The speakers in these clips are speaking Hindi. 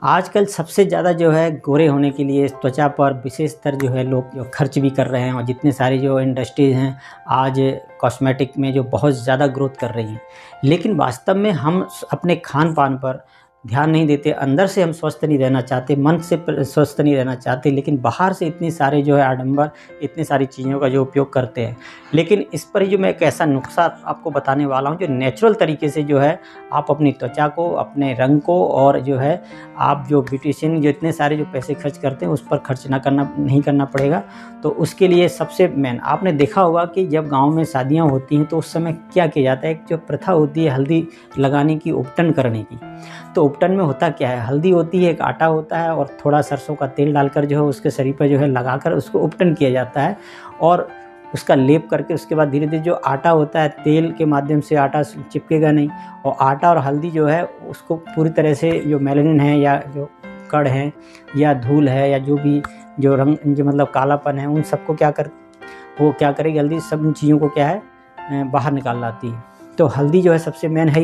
आजकल सबसे ज़्यादा जो है गोरे होने के लिए त्वचा पर विशेषतर जो है लोग जो खर्च भी कर रहे हैं, और जितने सारे जो इंडस्ट्रीज़ हैं आज कॉस्मेटिक में जो बहुत ज़्यादा ग्रोथ कर रही हैं, लेकिन वास्तव में हम अपने खान पान पर ध्यान नहीं देते। अंदर से हम स्वस्थ नहीं रहना चाहते, मन से स्वस्थ नहीं रहना चाहते, लेकिन बाहर से इतनी सारे जो है आडंबर, इतनी सारी चीज़ों का जो उपयोग करते हैं। लेकिन इस पर जो मैं एक ऐसा नुस्खा आपको बताने वाला हूं जो नेचुरल तरीके से जो है आप अपनी त्वचा को, अपने रंग को, और जो है आप जो ब्यूटिशियन जो इतने सारे जो पैसे खर्च करते हैं उस पर खर्च नहीं करना पड़ेगा। तो उसके लिए सबसे मेन आपने देखा होगा कि जब गाँव में शादियाँ होती हैं तो उस समय क्या किया जाता है, एक जो प्रथा होती है हल्दी लगाने की, उपटन करने की। तो उपटन में होता क्या है, हल्दी होती है, एक आटा होता है और थोड़ा सरसों का तेल डालकर जो है उसके शरीर पर जो है लगाकर उसको उपटन किया जाता है, और उसका लेप करके उसके बाद धीरे धीरे जो आटा होता है तेल के माध्यम से आटा चिपकेगा नहीं, और आटा और हल्दी जो है उसको पूरी तरह से जो मेलानिन है या जो कण है या धूल है या जो भी जो रंग जो मतलब कालापन है उन सबको वो क्या करेगी, हल्दी सब इन चीज़ों को क्या है बाहर निकाल लाती है। तो हल्दी जो है सबसे मेन है।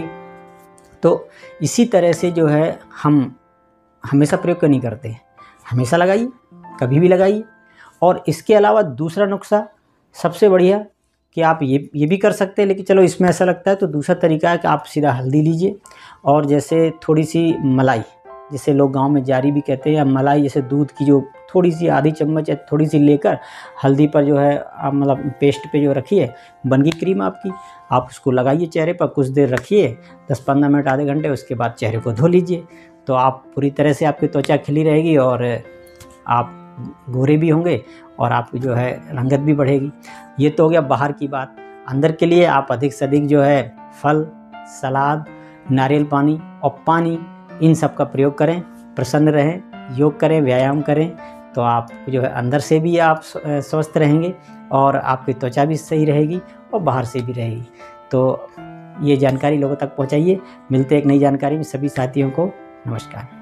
तो इसी तरह से जो है हम हमेशा प्रयोग नहीं करते, हमेशा लगाइए, कभी भी लगाइए। और इसके अलावा दूसरा नुस्खा सबसे बढ़िया कि आप ये भी कर सकते हैं, लेकिन चलो इसमें ऐसा लगता है तो दूसरा तरीका है कि आप सीधा हल्दी लीजिए और जैसे थोड़ी सी मलाई, जिसे लोग गांव में जारी भी कहते हैं, या मलाई जैसे दूध की जो थोड़ी सी आधी चम्मच या थोड़ी सी लेकर हल्दी पर जो है आप मतलब पेस्ट पे जो रखिए, बन गई क्रीम आपकी। आप उसको लगाइए चेहरे पर, कुछ देर रखिए, 10-15 मिनट आधे घंटे, उसके बाद चेहरे को धो लीजिए। तो आप पूरी तरह से आपकी त्वचा खिली रहेगी और आप गोरे भी होंगे और आपकी जो है रंगत भी बढ़ेगी। ये तो हो गया बाहर की बात। अंदर के लिए आप अधिक से अधिक जो है फल, सलाद, नारियल पानी और पानी, इन सब का प्रयोग करें, प्रसन्न रहें, योग करें, व्यायाम करें, तो आप जो है अंदर से भी आप स्वस्थ रहेंगे और आपकी त्वचा भी सही रहेगी और बाहर से भी रहेगी। तो ये जानकारी लोगों तक पहुंचाइए। मिलते एक नई जानकारी में सभी साथियों को नमस्कार।